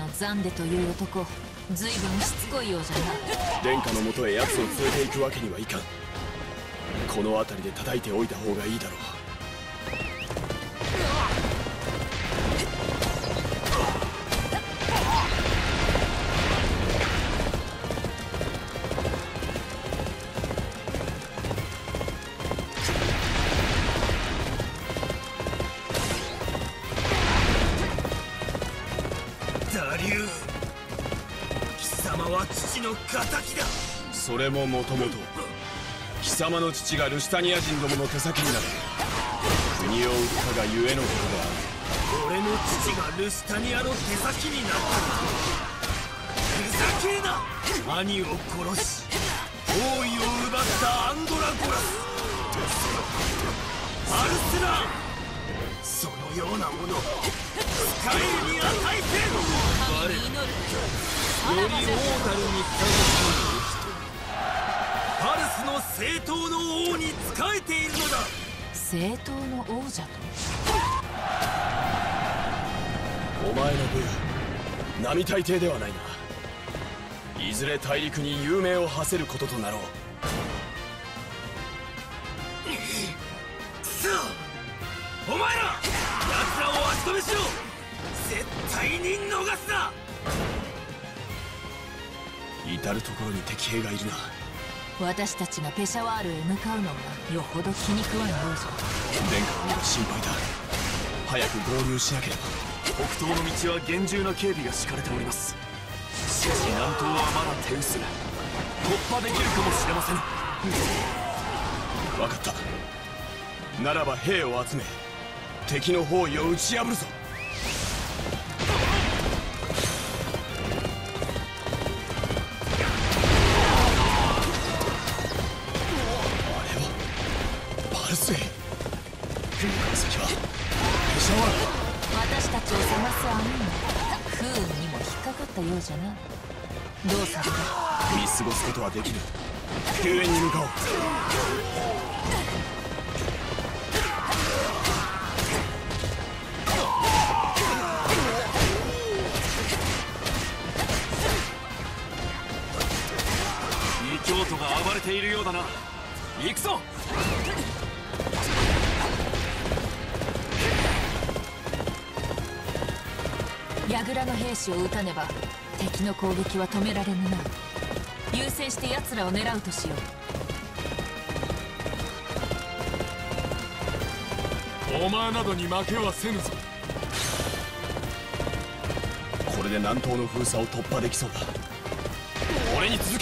ザンデという男、随分しつこいようじゃな。 殿下のもとへ奴を連れて行くわけにはいかん。この辺りで叩いておいた方がいいだろう。それももともと貴様の父がルシタニア人どもの手先になり国を売ったがゆえのことである。 俺の父がルシタニアの手先になったふざけるな。兄を殺し王位を奪ったアンドラゴラスアルスラー、そのようなものスカイルに与えて我らよりオータルにふさわしいパルスの正統の王に仕えているのだ。 正統の王者とお前の部並大抵ではないな。いずれ大陸に有名を馳せることとなろう。 くそ、お前ら奴らを足止めしろ。絶対に逃すな。 至る所に敵兵がいるな。 私たちがペシャワールへ向かうのがよほど気に食わんようじゃ。 殿下の身が心配だ。早く合流しなければ。 北東の道は厳重な警備が敷かれております。しかし南東はまだ手薄。突破できるかもしれません。 分かった。ならば兵を集め敵の包囲を打ち破るぞ。 私たちを探す網に不運にも引っかかったようじゃな。どうする？ 見過ごすことはできぬ。救援に向かおう。 異教徒が暴れているようだな。行くぞ。 櫓の兵士を撃たねば敵の攻撃は止められぬな。優先して奴らを狙うとしよう。お前などに負けはせぬぞ。 これで南東の封鎖を突破できそうだ。俺に続け。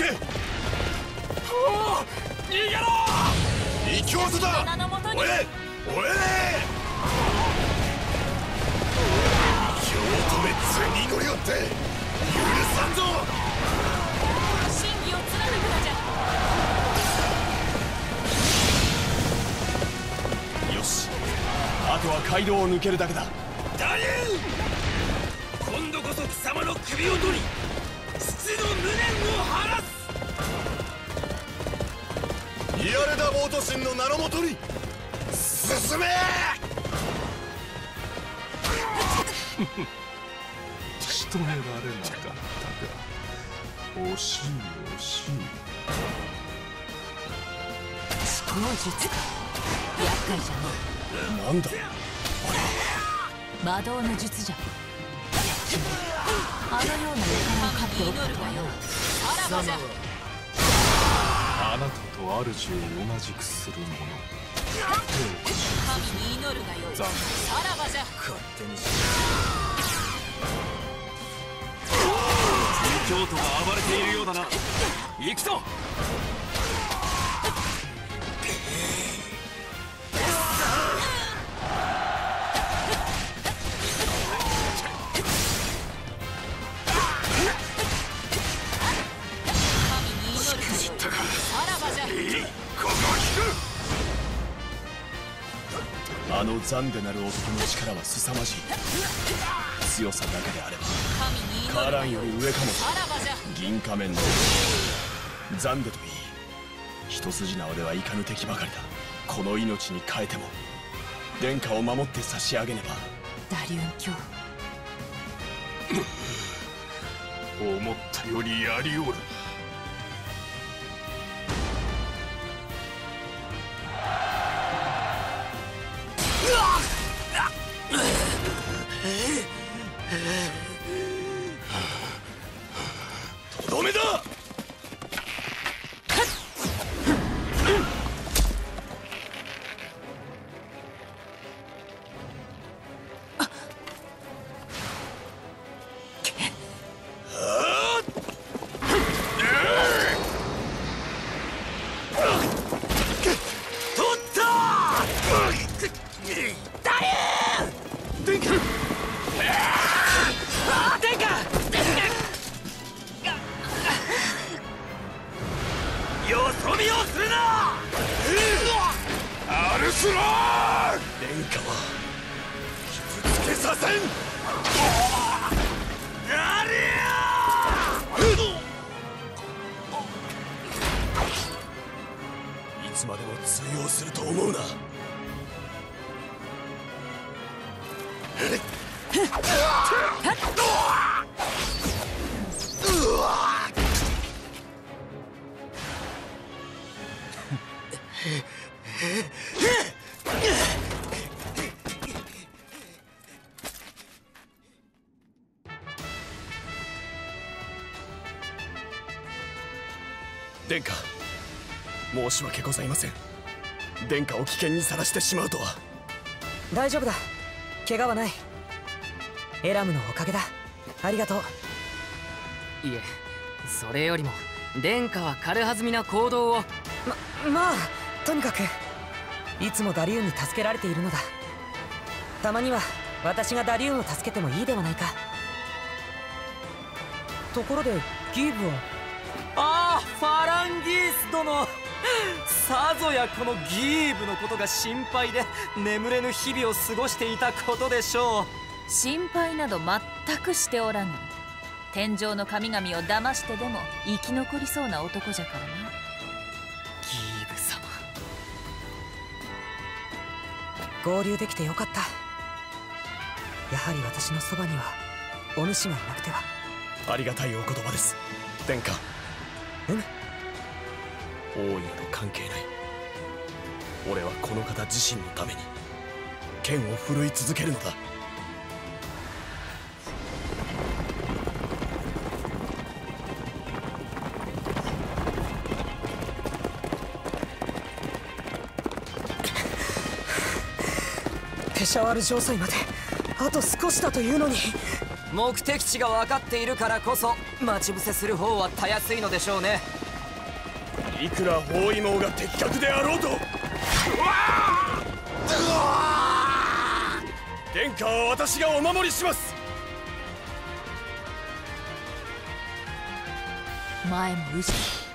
逃げろ。 異教徒だ。おえおえ止めつに乗り寄って許さんぞ。 真偽を貫くのじゃ。よし、あとは街道を抜けるだけだ。 ダリュー、今度こそ貴様の首を取り父の無念を晴らす。 イアレダ・ボート神の名のもとに進め。 仕留められなかったが惜しい惜しい。 思考術か。厄介じゃな。なんだ魔導の術じゃ。君あのような輩を飼っておくことはよ。 貴様はあなたと主を同じくする者。 神に祈るがよい。さらばじゃ。 勝手にし異教徒が暴れているようだな。行くぞ。 あのザンデなる男の力は凄まじい。強さだけであればカーランより上かも。銀仮面のザンデといい一筋縄ではいかぬ敵ばかりだ。この命に代えても殿下を守って差し上げねば。 ダリュン卿思ったよりやりおるな。とどめだ。よそ見をするな。アルスラー殿下は傷つけさせん。やれや。いつまでも通用すると思うな。殿下、申し訳ございません。殿下を危険にさらしてしまうとは。 大丈夫だ、怪我はない。エラムのおかげだ。ありがとう。 いえ、それよりも殿下は軽はずみな行動を。 まあとにかくいつもダリューンに助けられているのだ。たまには私がダリューンを助けてもいいではないか。ところでギーブは。 ああ、ファランギース殿。さぞやこのギーブのことが心配で眠れぬ日々を過ごしていたことでしょう。 心配など全くしておらぬ。天上の神々を騙してでも生き残りそうな男じゃからな。 ギーブ様、 合流できてよかった。やはり私のそばにはお主がいなくては。 ありがたいお言葉です、殿下。王位など関係ない。俺はこの方自身のために剣を振るい続けるのだ。 ペシャワル城塞まであと少しだというのに。 目的地が分かっているからこそ待ち伏せする方はたやすいのでしょうね。 いくら包囲網が的確であろうと。殿下は私がお守りします。 前も宇治